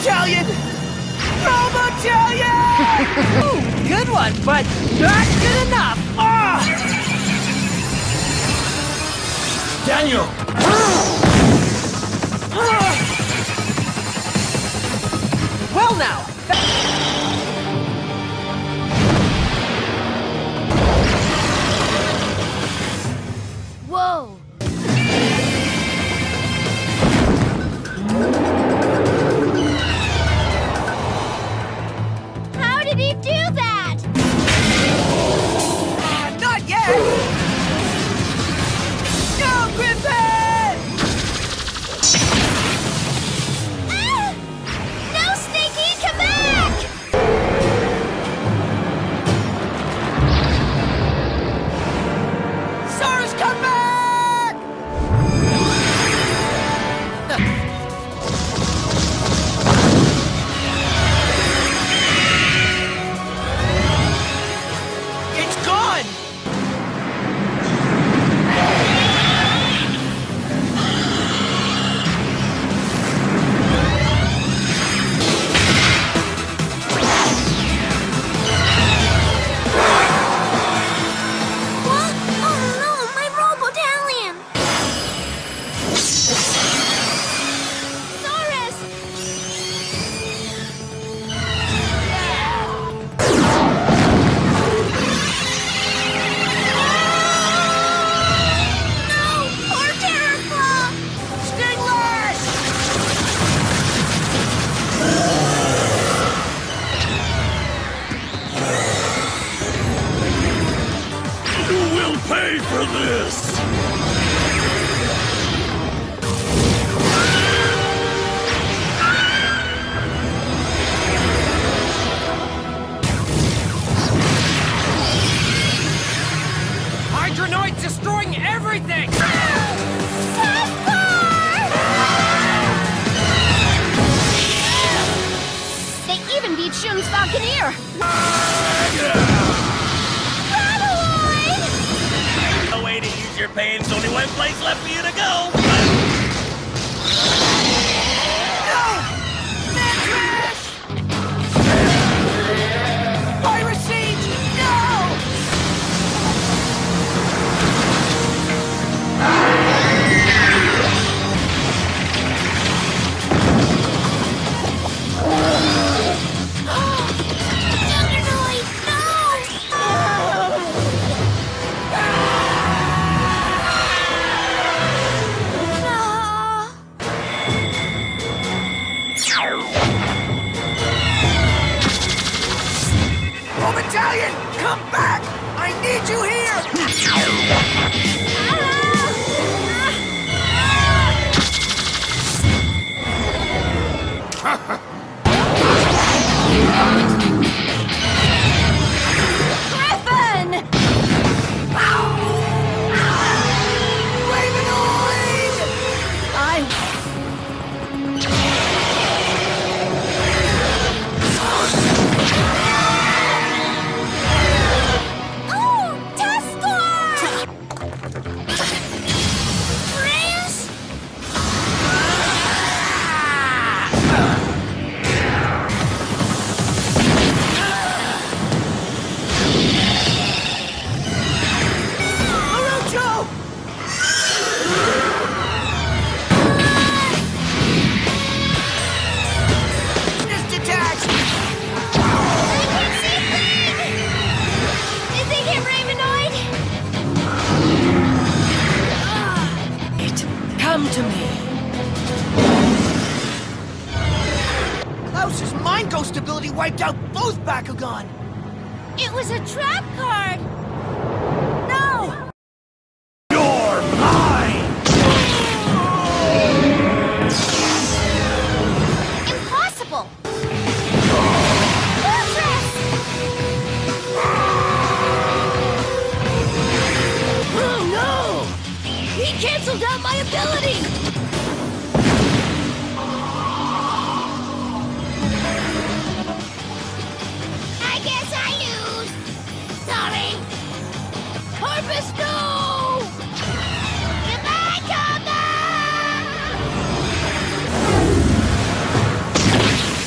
Battalion! Roll Battalion! Ooh, good one, but not good enough! Ah! Daniel! Well now! Whoa! How did he do that? Not yet! Go, Griffin! Ah! No, Sneaky, come back! Sora's come back! It's gone! What? Oh no, my Robo-Tallion! Saurus! No! Poor Terraclaw! Sting Lash! You will pay for this! Hydronoid's destroying everything! They even beat Shun's Falconeer! No way to use your pains, only one place left for you to go! No! Mantrash! Piracy! No! Juggernaut, no! Oh, Battalion! Come back! I need you here! Griffin! Ravenoid! Oh, Tuscar! Prince? Marucho! Just attached! I can't see a thing! Did they hit Ravenoid? Come to me. Klaus's Mind Ghost ability wiped out both Bakugan. It was a trap card! No! You're mine! Impossible! Fortress! Oh no! He canceled out my ability! I guess I lose! Sorry! Corpus, no! Goodbye, Kama!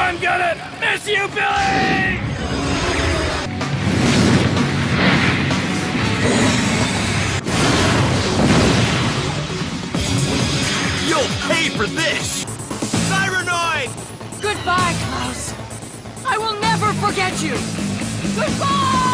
I'm gonna miss you, Billy! You'll pay for this! Cyranoid! Goodbye, Klaus. I will never forget you. Goodbye!